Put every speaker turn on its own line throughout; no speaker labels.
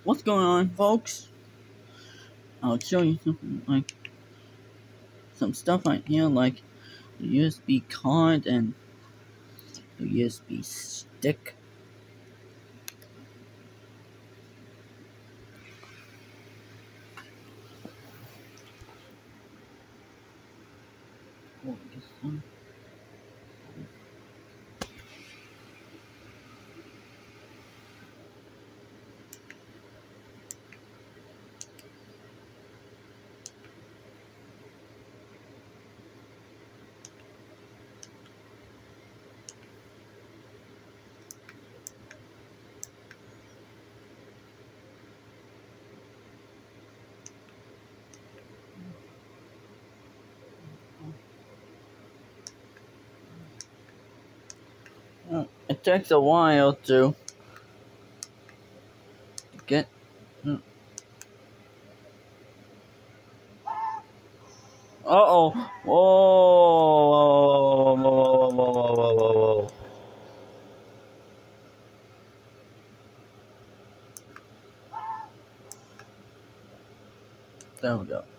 What's going on, folks? I'll show you something like some stuff right here, like the USB card and the USB stick. Oh, this one. It takes a while to get. Uh-oh. Whoa. Whoa. There we go.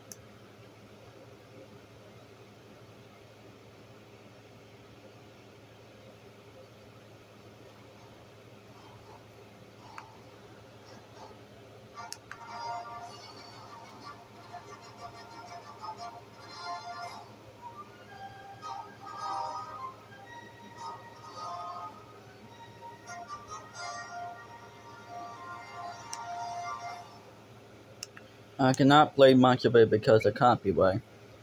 I cannot play much of it because of copyright.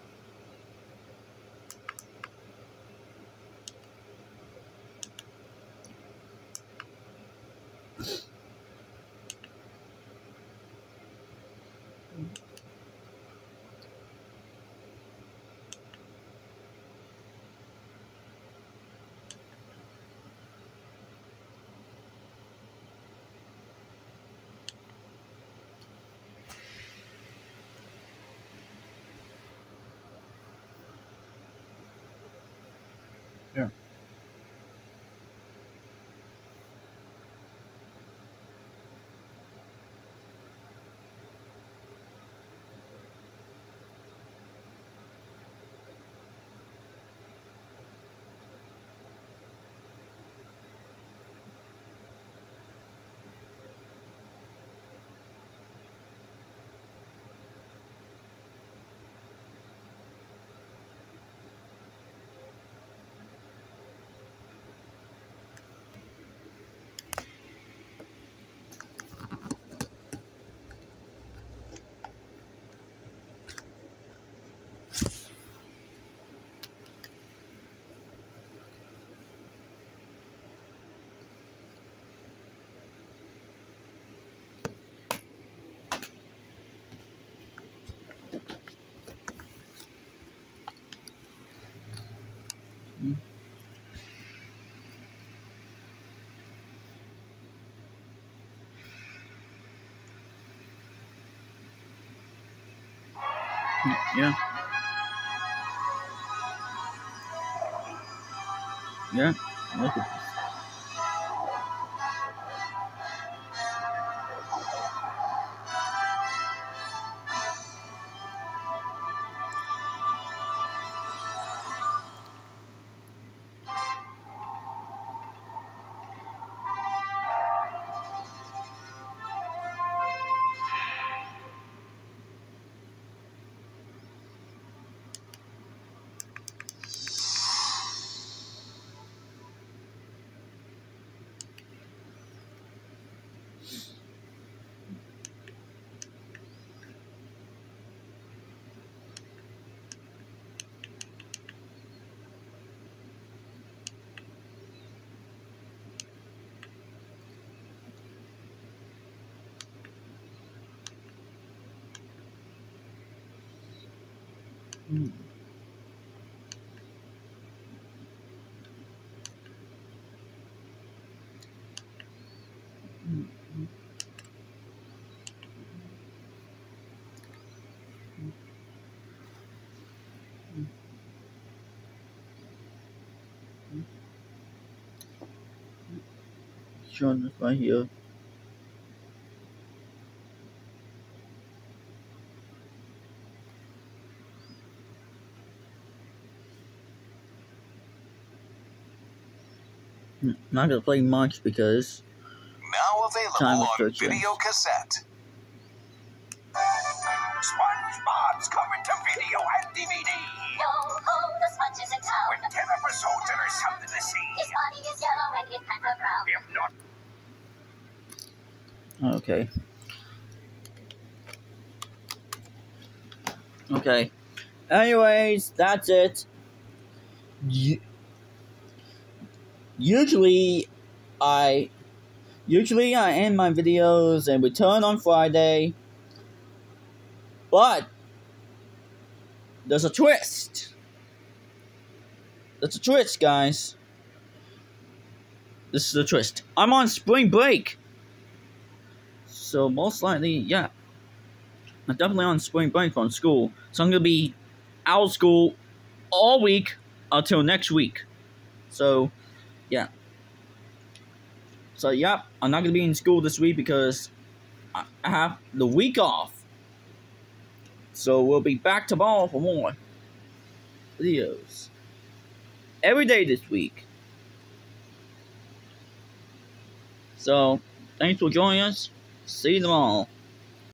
Yeah. Yeah. Yeah. Look at this. Mm. Showing this right here. Not gonna play much because
now available on video cassette. SpongeBob's coming to video and DVD.
Yo ho, the sponge is in town.
With 10 episodes and there's something to see.
His body is yellow and his pants are brown.
If not.
Okay. Okay. Anyways, that's it. Usually I end my videos and return on Friday. But there's a twist. There's a twist, guys. This is the twist. I'm on spring break. So most likely, yeah. I'm definitely on spring break from school. So I'm gonna be out of school all week until next week. So, yeah. So, yeah, I'm not gonna be in school this week because I have the week off. So we'll be back tomorrow for more videos. Every day this week. So, thanks for joining us. See you tomorrow.